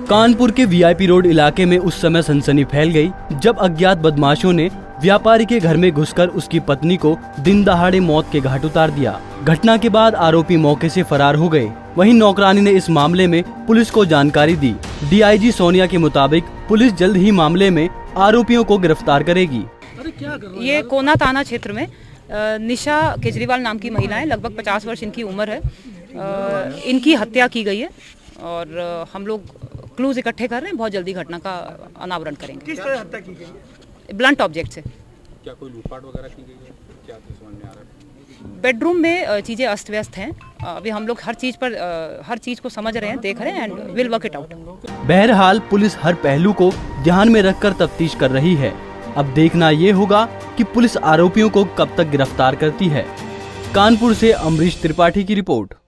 कानपुर के VIP road इलाके में उस समय सनसनी फैल गई जब अज्ञात बदमाशों ने व्यापारी के घर में घुसकर उसकी पत्नी को दिन दहाड़े मौत के घाट उतार दिया। घटना के बाद आरोपी मौके से फरार हो गए। वहीं नौकरानी ने इस मामले में पुलिस को जानकारी दी। डीआईजी सोनिया के मुताबिक पुलिस जल्द ही मामले में आरोपियों को गिरफ्तार करेगी। ये कोना ताना क्षेत्र में निशा केजरीवाल नाम की महिला है, लगभग 50 वर्ष इनकी उम्र है। इनकी हत्या की गई है और हम लोग क्लूज इकट्ठे कर रहे हैं। बहुत जल्दी घटना का अनावरण करेंगे। किस तरह हत्या की गई है? ब्लंट ऑब्जेक्ट से। क्या कोई लूटपाट वगैरह की गई है? क्या समझ में आ रहा है? बेडरूम में चीजें अस्त व्यस्त हैं। अभी हम लोग हर चीज को समझ रहे हैं, देख रहे हैं and will work it out. बहरहाल पुलिस हर पहलू को ध्यान में रखकर तफ्तीश कर रही है। अब देखना ये होगा कि पुलिस आरोपियों को कब तक गिरफ्तार करती है। कानपुर से अमरीश त्रिपाठी की रिपोर्ट।